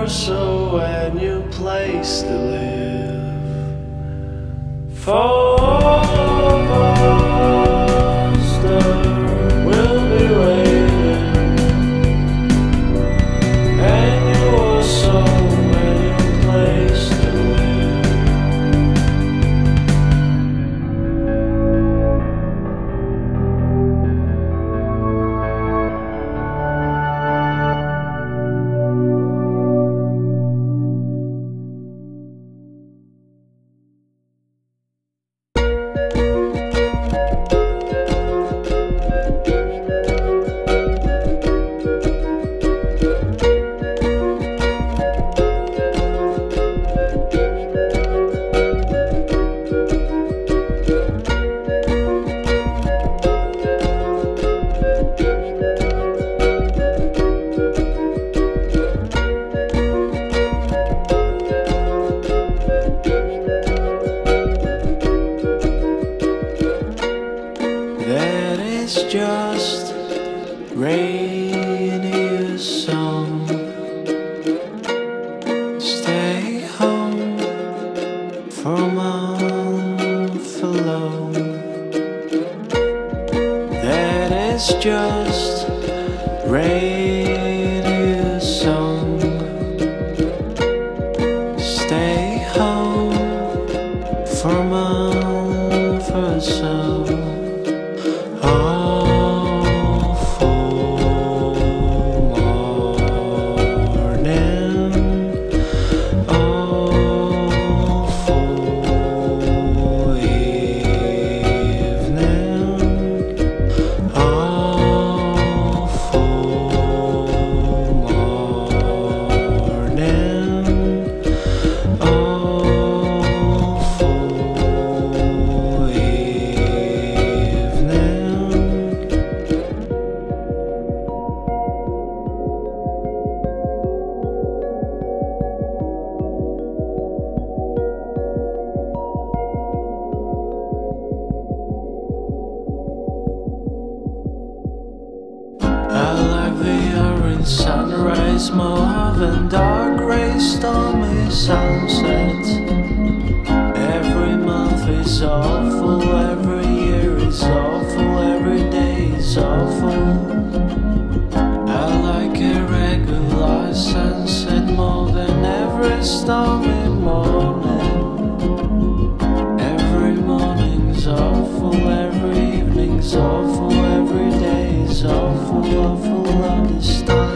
also a new place to live. For all of us there will be waiting, and you also a new place to live. That is just radio song. Stay home for a month alone. That is just radio song. Stay home for a month or so. Sunrise mauve and dark gray stormy sunset. Every month is awful, every year is awful, every day is awful. I like a regular sunset more than every stormy morning. Every morning's awful, every evening's awful, every day is awful, awful all this time.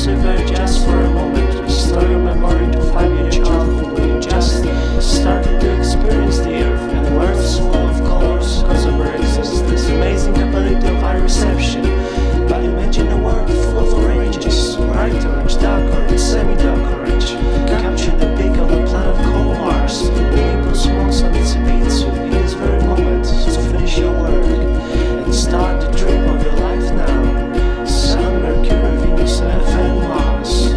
persevere just for a moment. Restore your memory to 5-year childhood when you just started to experience the earth, and the earth is full of colors because of our existence. Amazing ability of our reception. But imagine a world full of oranges, bright orange, dark orange, semi-dark orange. Capture the peak of the planet called Mars. Olympus Mons anticipates you in this very moment. So finish your work and start the dream of your life now. Sun, Mercury, Venus, Earth and Mars.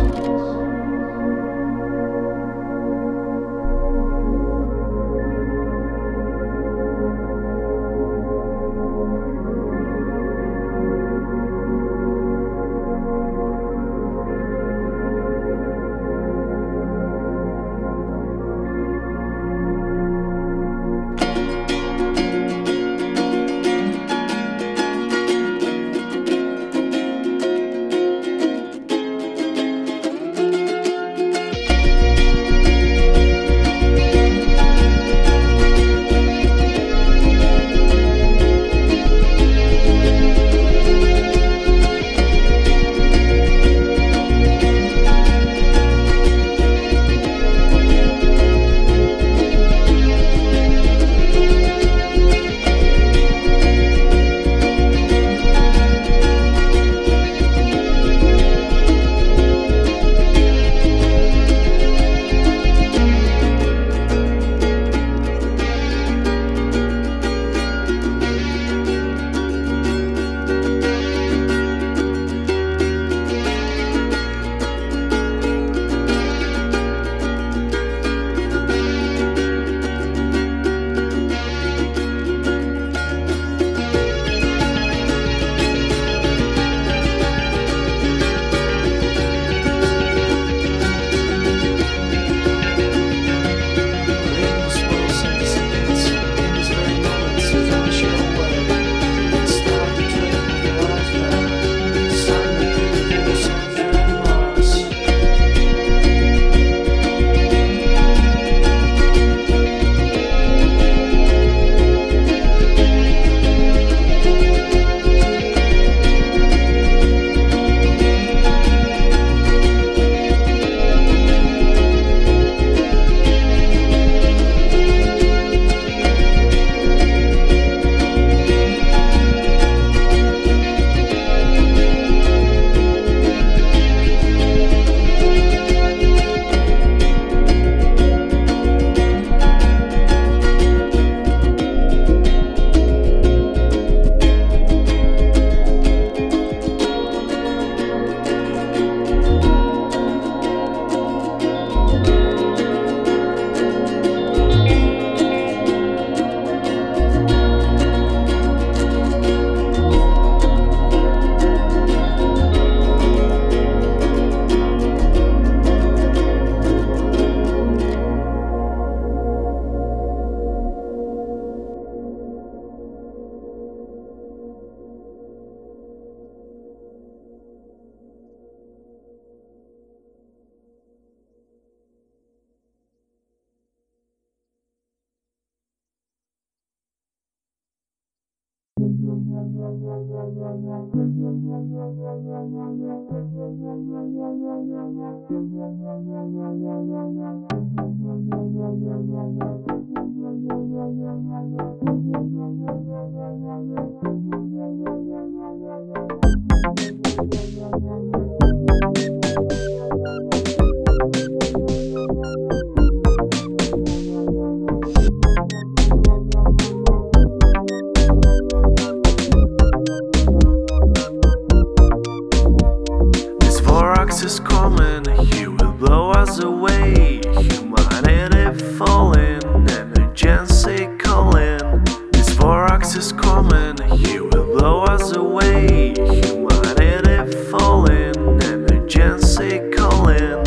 Is coming, he will blow us away. Humanity falling, emergency calling. This Vorax is coming, he will blow us away. Humanity falling, emergency calling.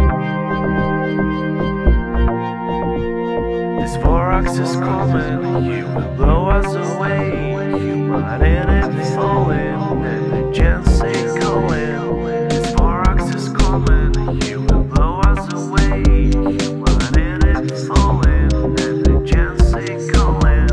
This Vorax is coming. he will blow us away. Humanity falling, emergency calling. His thorax is calling, he will blow us away. Humanity falling, emergency calling.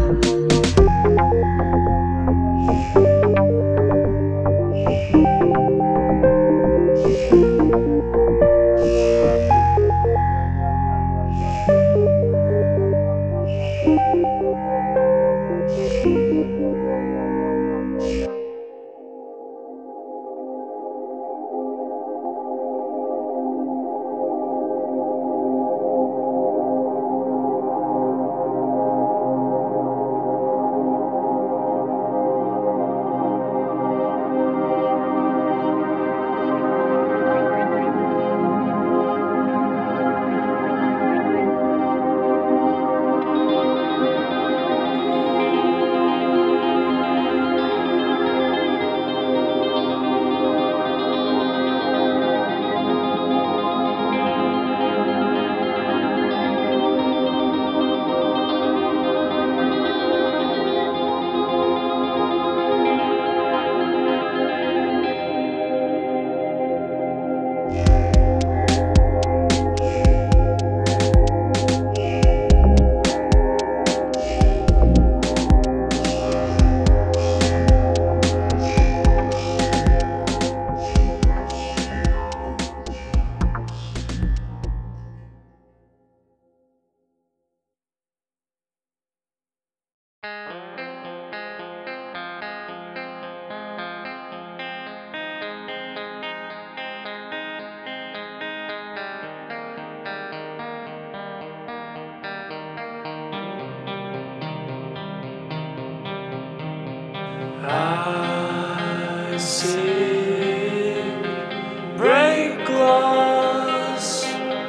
I see break glass,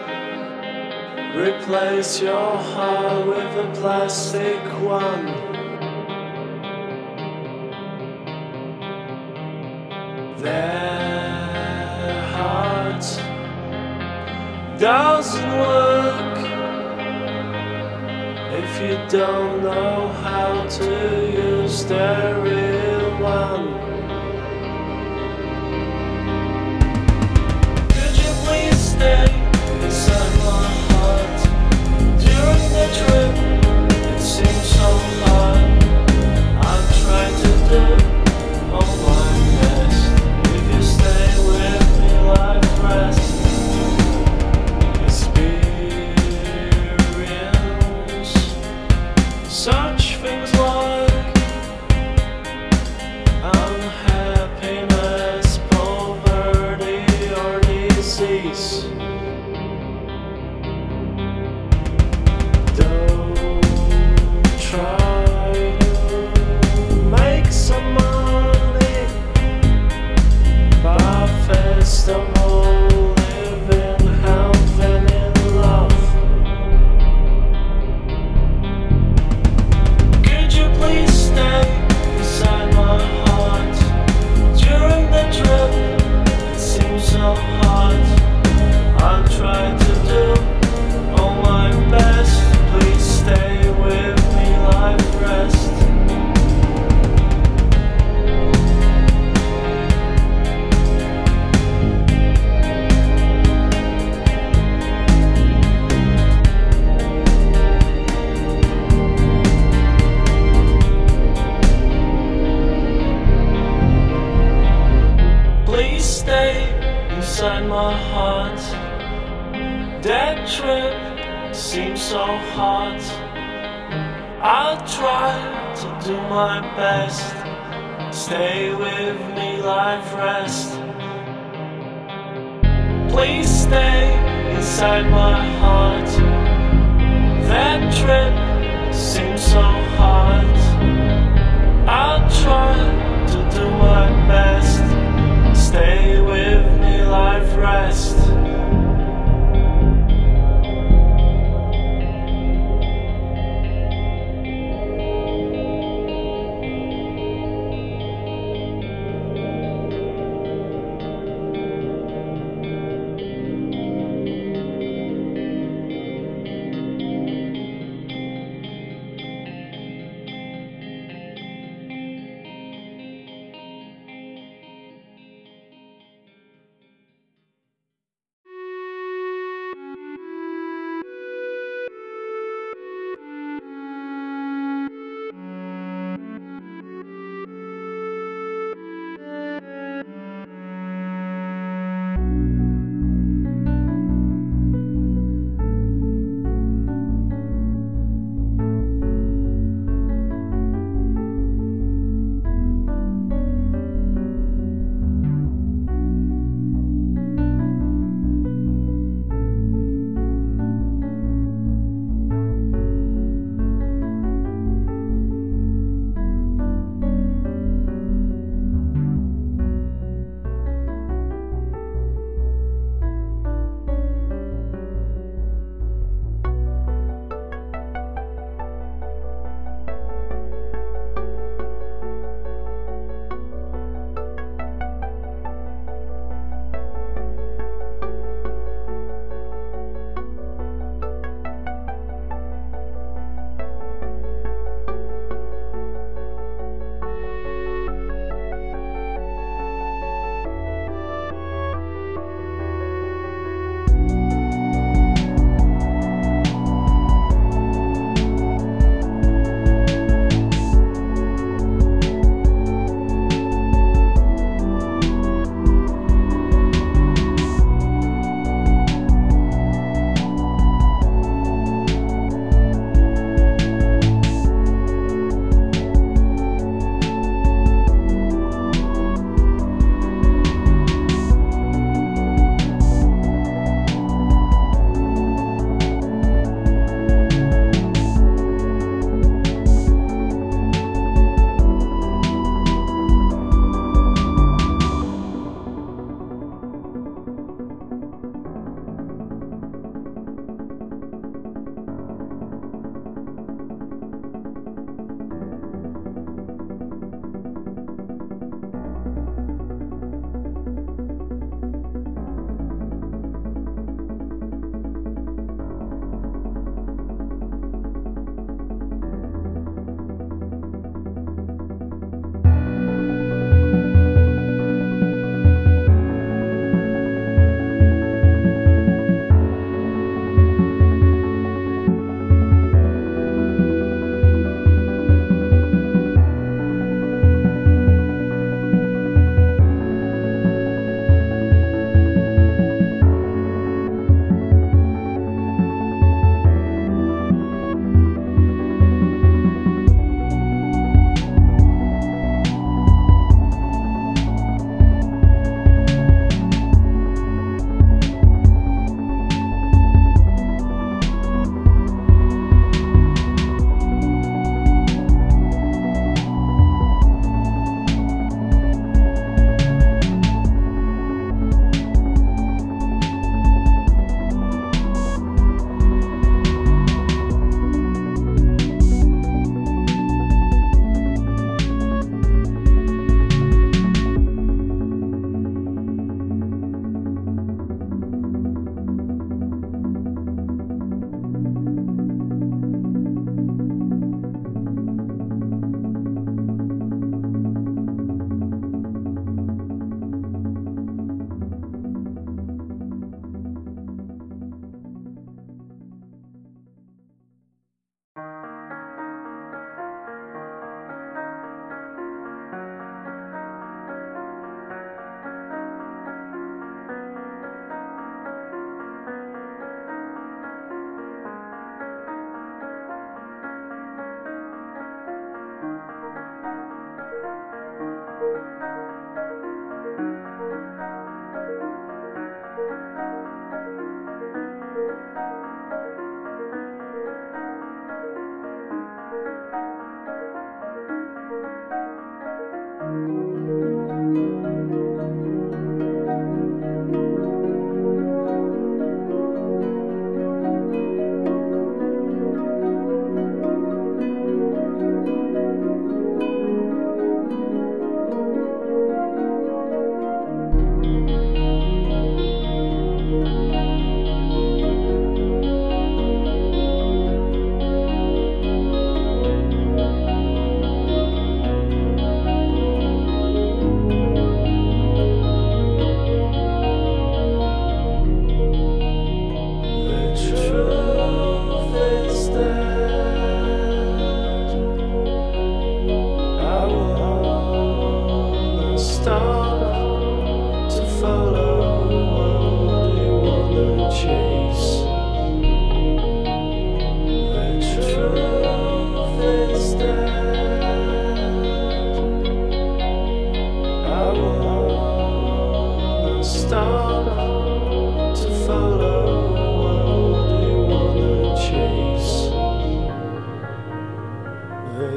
replace your heart with a plastic one. Their heart doesn't work if you don't know how to use the real one. Could you please stay inside my heart? During the trip, it seems so hard. I've tried to do all my best. If you stay with me, life rests. Such things like unhappiness, poverty, or disease. Don't try to make some money, but first of all, live in health and in love. Please stay inside my heart. During the trip, it seems so hard. I'll try to do all my best. Please stay with me, life rest. Stay inside my heart. That trip seems so hard. I'll try to do my best. Stay with me, life rest. Please stay inside my heart. That trip seems so hard. I'll try to do my best. Stay with me, life rest.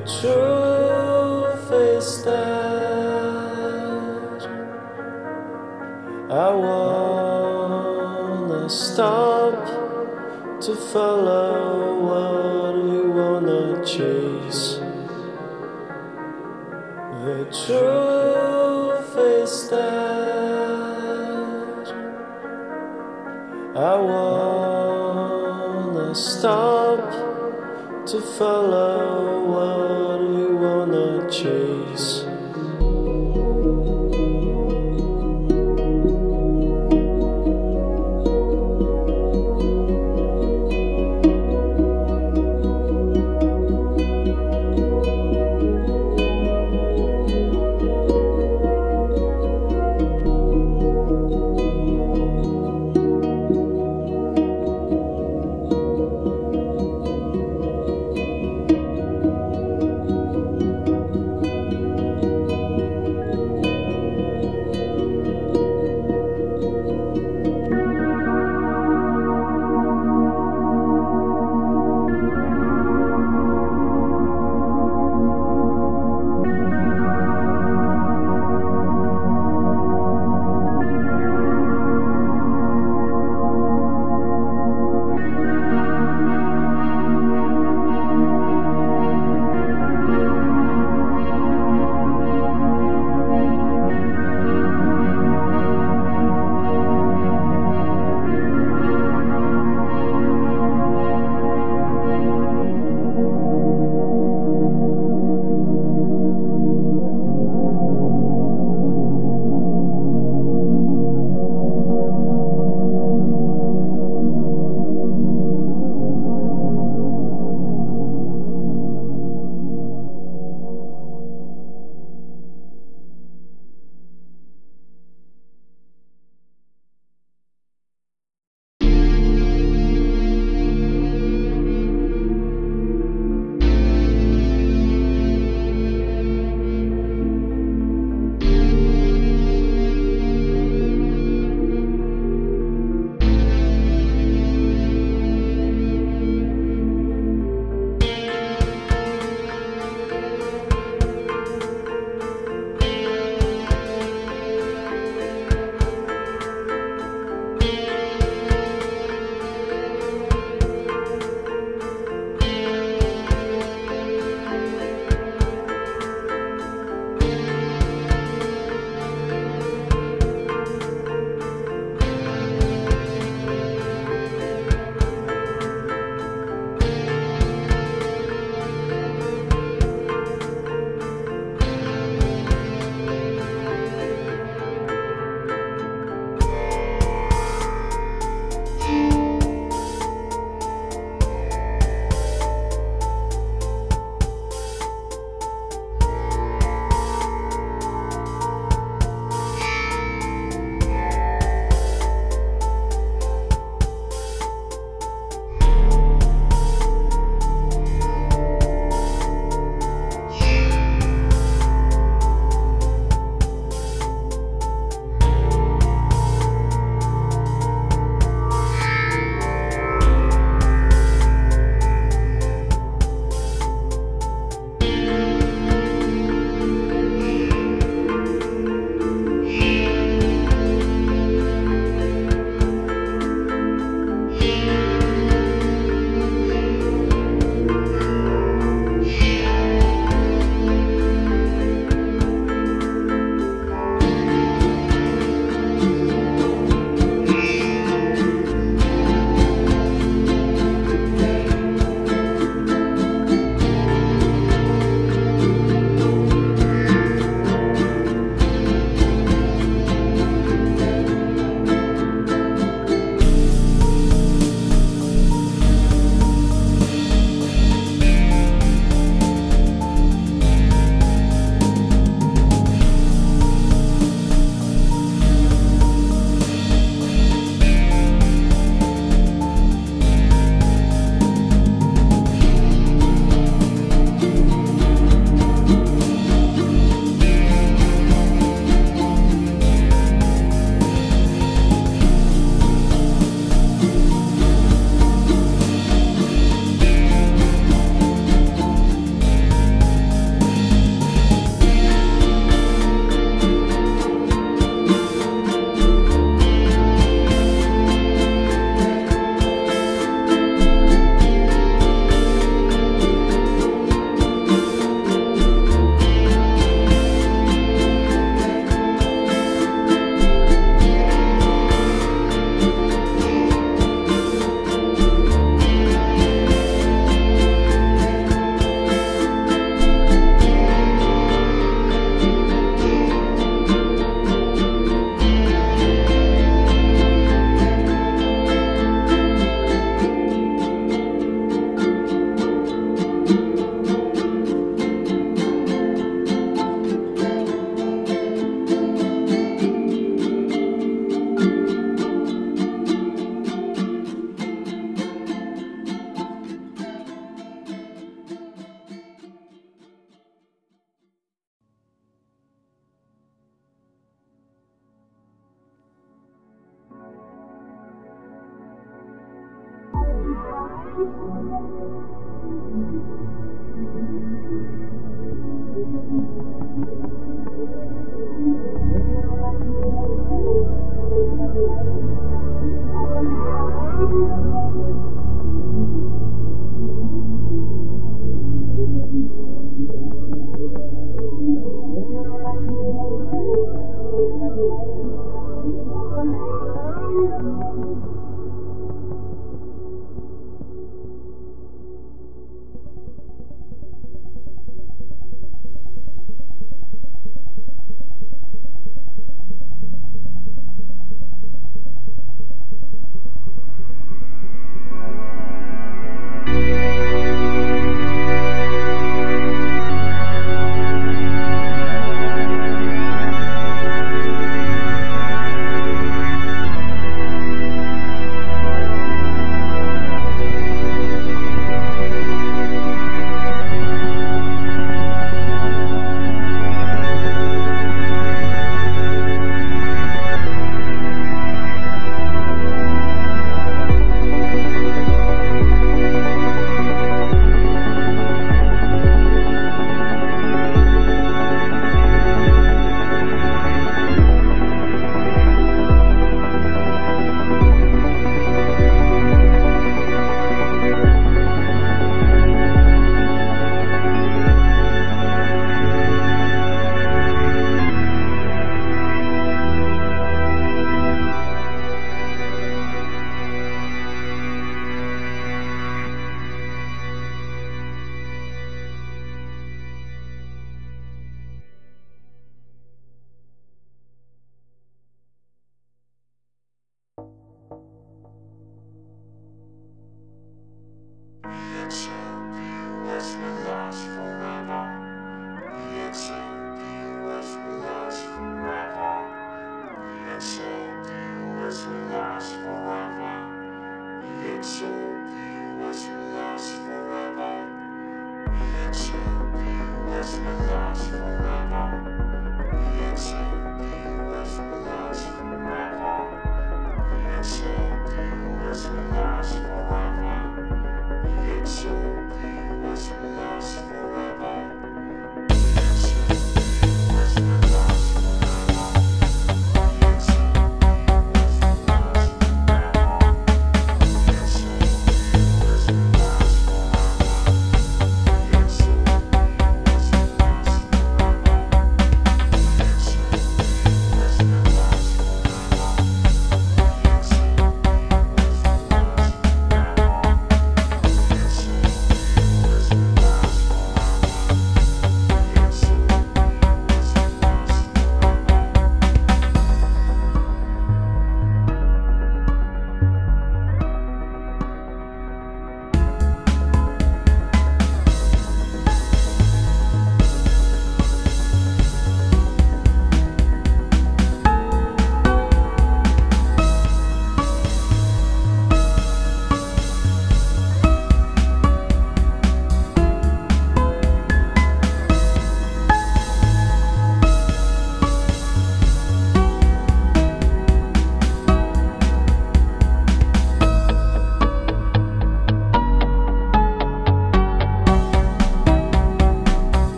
truth is that I wanna stop to follow what you wanna chase. The truth is that I wanna stop to follow what you wanna chase.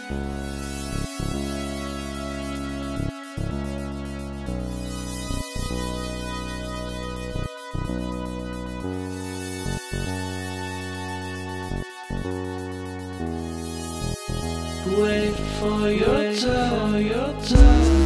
Wait for your turn.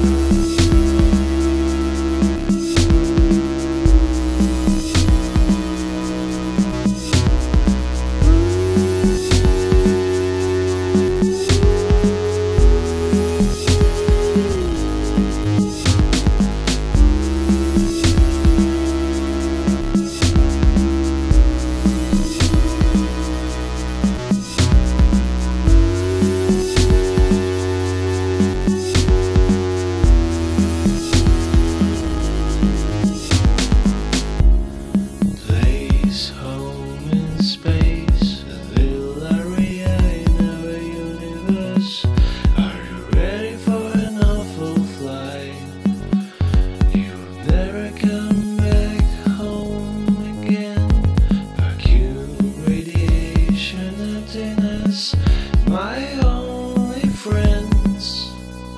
My only friends,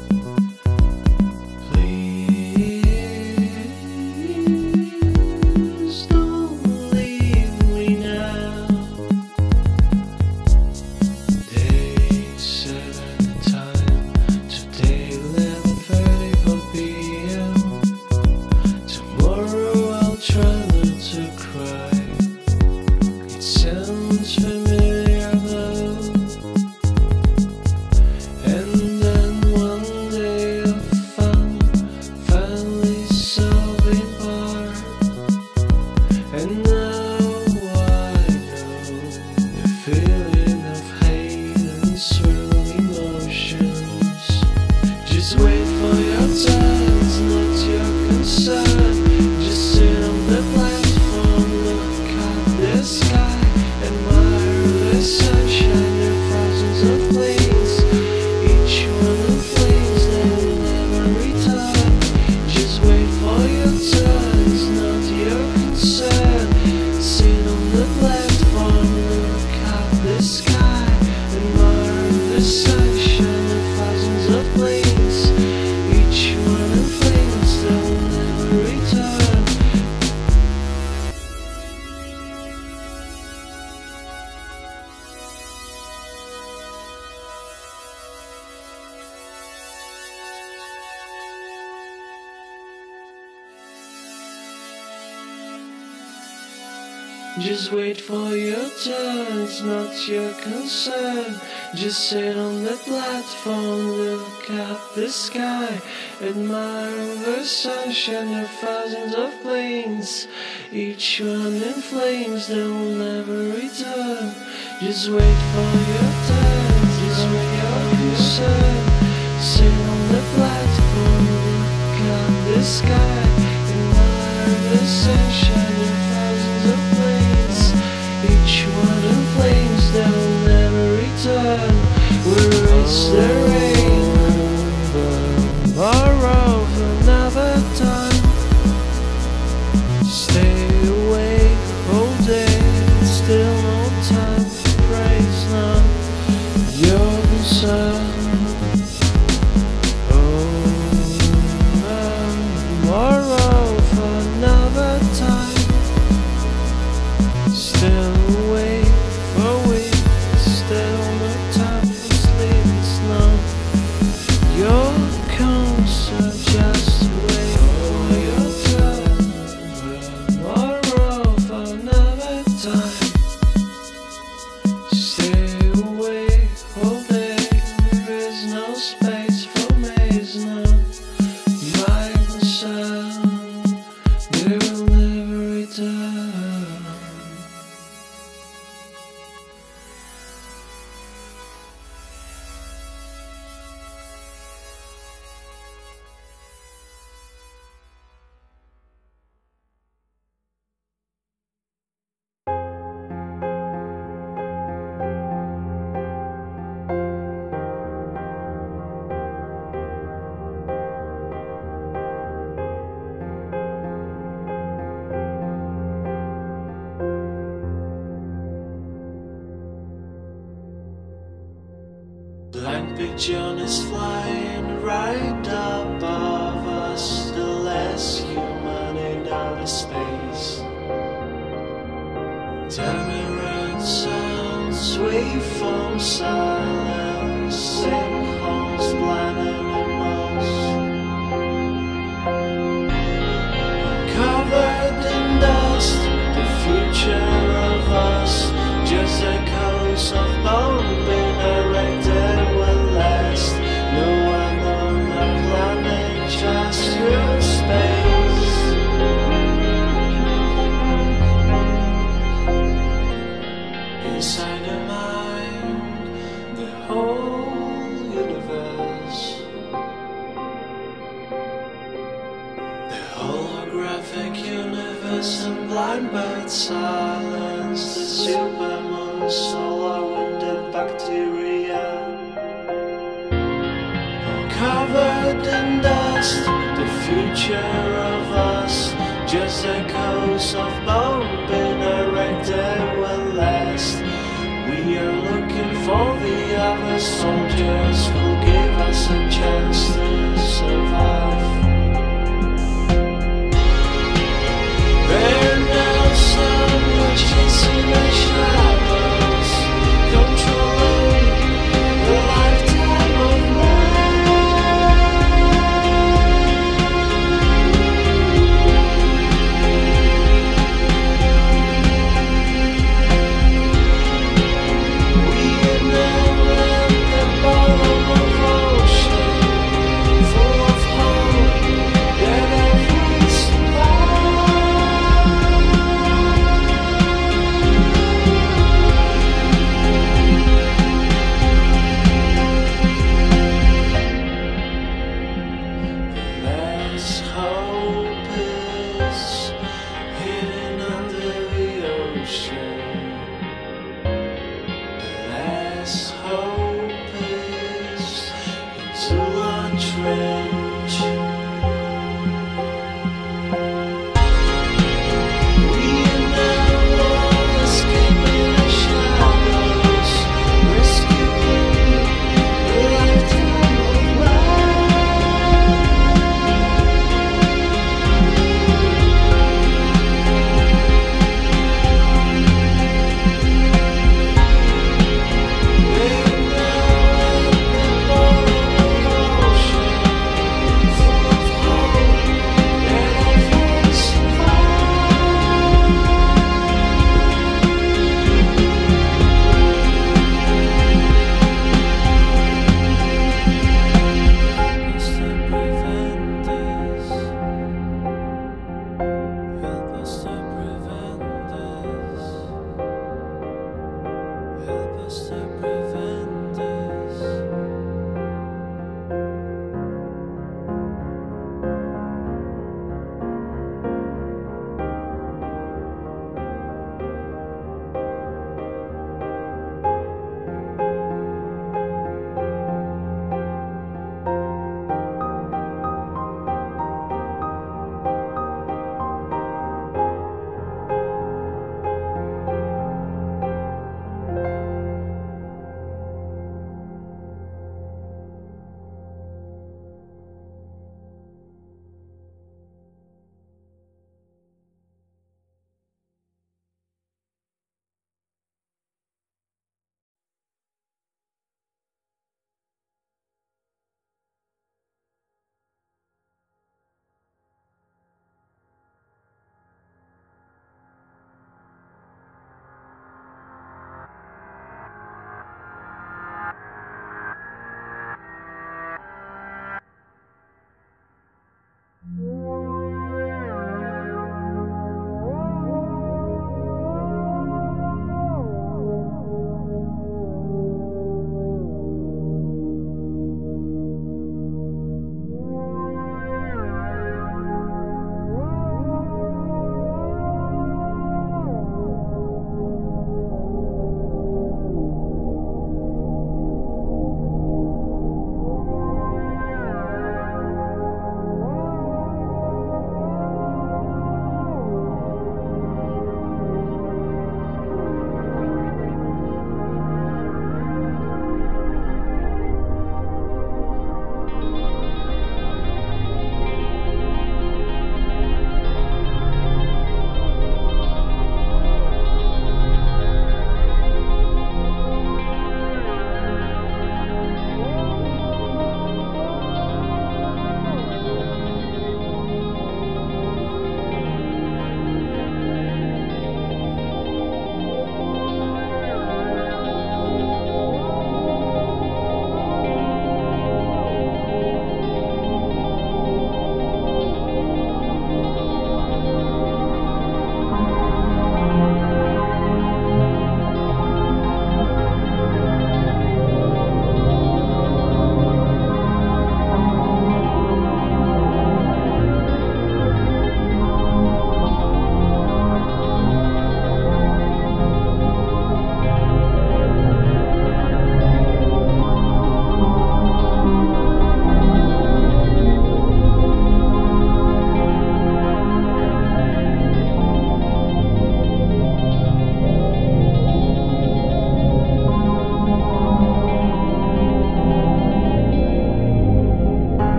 please don't leave me now. They said at the time, today 11:34 p.m. Tomorrow I'll try not to cry. It sounds familiar though. Just wait for your turn, it's not your concern. Just sit on the platform, look at the sky, admire the sunshine and thousands of planes, each one in flames that will never return. Just wait for your turn, it's not your concern. Sit on the platform, look at the sky, admire the sunshine and thousands of planes. Just wait for your turn, it's not your concern. Just sit on the platform, look at the sky, admire the sunshine of thousands of planes, each one in flames that will never return. Just wait for your turn, just wait your concern. Sit on the platform, look at the sky, admire the sunshine of thousands of planes, each one in flames that will never return. We'll reach the rain, borrow another time. Stay awake all day, still no time for praise now. Your concern. Tomorrow for another time. Still awake for weeks, still no time for sleep. It's not your concern. Just wait for your turn. Tomorrow for another time. Stay awake all day. There is no space for maze now. My concern, they will never return. And pigeon is flying right above us, the last human in outer space. Tamarind sounds sweet from silence, sinkholes blinding the most. Covered in dust, the future of us, just echoes of bone being erected will last. No one on the planet, just through space. Inside the mind, the whole universe, the holographic universe, and blind bird silence, the supermoon, solar wind, and bacteria. Covered in dust, the future of us, just echoes of bone being erected will last. We are looking for the other soldiers who'll give us a chance to